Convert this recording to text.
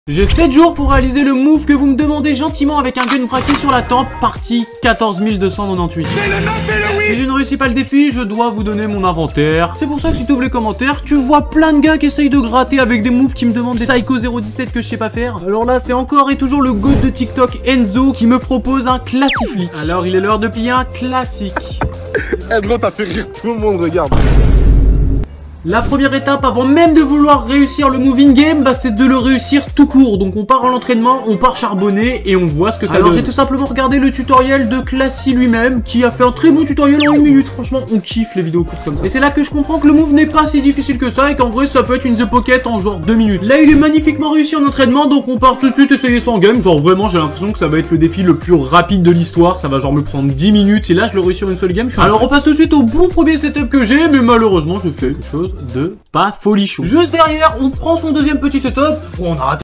J'ai 7 jours pour réaliser le move que vous me demandez gentiment avec un gun braqué sur la tempe, partie 14 298. Si je ne réussis pas le défi, je dois vous donner mon inventaire. C'est pour ça que si tu ouvres les commentaires, tu vois plein de gars qui essayent de gratter avec des moves qui me demandent des Psycho 017 que je sais pas faire. Alors là, c'est encore et toujours le goat de TikTok Enzo qui me propose un classiflic. Alors il est l'heure de plier un classique. Eh gros, t'as fait rire tout le monde, regarde. La première étape avant même de vouloir réussir le move in-game, bah c'est de le réussir tout court. Donc on part à l'entraînement, on part charbonner et on voit ce que ça donne. Alors j'ai tout simplement regardé le tutoriel de Classy lui-même qui a fait un très bon tutoriel en 1 minute. Franchement on kiffe les vidéos courtes comme ça. Et c'est là que je comprends que le move n'est pas si difficile que ça et qu'en vrai ça peut être une The Pocket en genre 2 minutes. Là il est magnifiquement réussi en entraînement, donc on part tout de suite essayer son game. Genre vraiment j'ai l'impression que ça va être le défi le plus rapide de l'histoire. Ça va genre me prendre 10 minutes et là je le réussis en une seule game. Alors on passe tout de suite au bon premier setup que j'ai, mais malheureusement je fais quelque chose de pas folichon. Juste derrière, on prend son deuxième petit setup. On a raté